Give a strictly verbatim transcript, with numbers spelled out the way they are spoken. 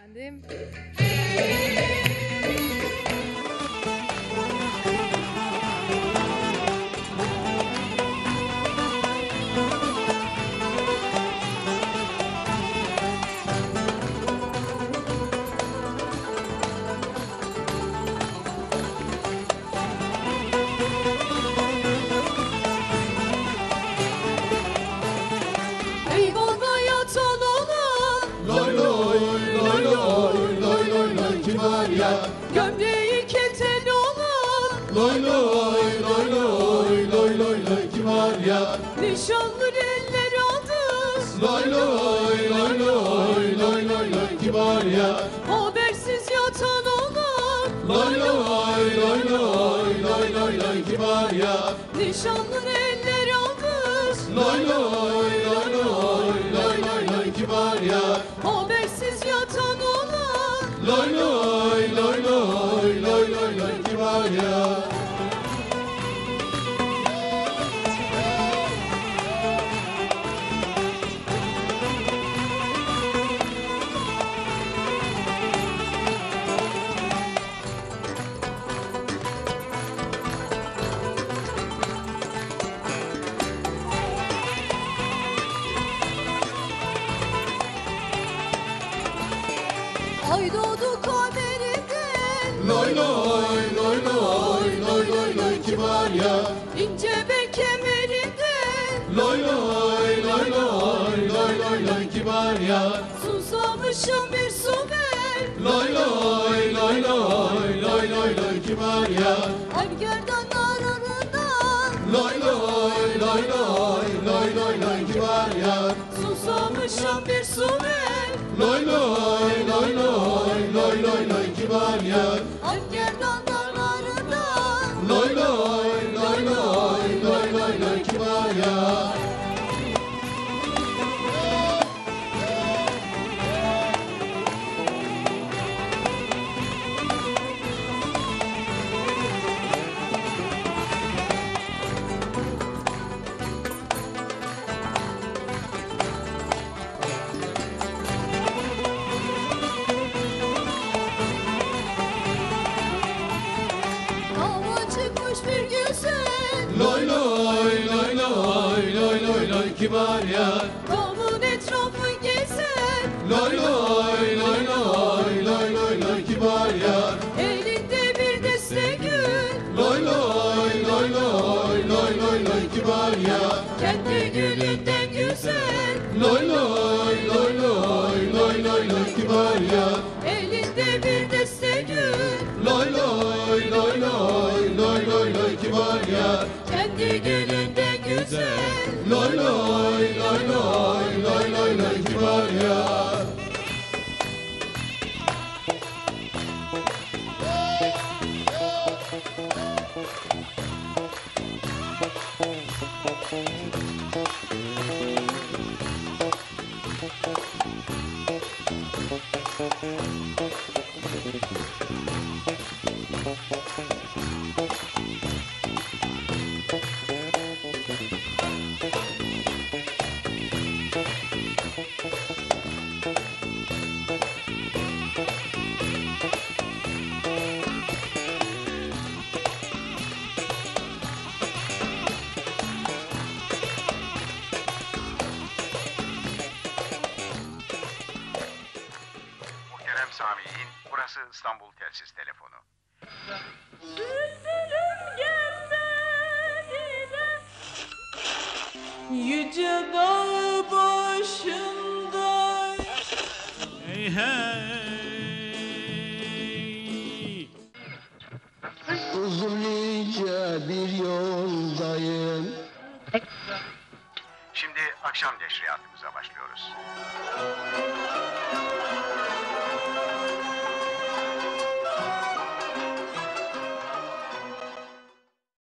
efendim. Eyvallah yatan olan Loy loy loy loy loy loy loy kim var ya? gömleği keten olan Loy loy loy loy loy loy loy kim var ya? nişanlı eller aldı Loy loy loy loy loy loy loy kim var ya? habersiz yatan olan Loy loy loy loy loy loy loy kim var ya? nişanlı eller aldı Loy loy loy loy loy loy loy kim var ya? habersiz yatan olan Loy loy loy loy loy loy loy kim var ya? ay doğdu kamerinden Loy loy loy loy loy loy loy kim var ya? ince bel kemerinden Loy loy loy loy loy loy loy kim var ya? susamışım bir su ver Loy loy loy loy loy loy loy kim var ya? ay gerdanlar arından Loy loy loy loy loy loy loy kim var ya? susamışım bir su ver Loy loy loy loy loy loy loy kim var ya? ay gerdanlar arından Loy loy loy loy loy loy loy kim var ya? hava çıkmış bir güzel Loy loy loy loy loy loy loy kim var ya? damın etrafı gezer Loy loy loy loy loy loy loy kim var ya? elinde bir deste gül Loy loy loy loy loy loy loy kim var ya? kendi gülünden güzel Loy loy loy loy loy loy loy kim var ya? elinde bir deste gül Loy loy loy loy loy loy loy kim var ya? kendi gülünden güzel Loy loy loy loy loy loy loy kim var ya? Muhterem Sami'in, burası İstanbul Telsiz Telefonu. Bülbülüm gelmedi yüce dağ başında Hey hey. Uzunca bir yoldayım. Şimdi akşam neşriyatımıza başlıyoruz.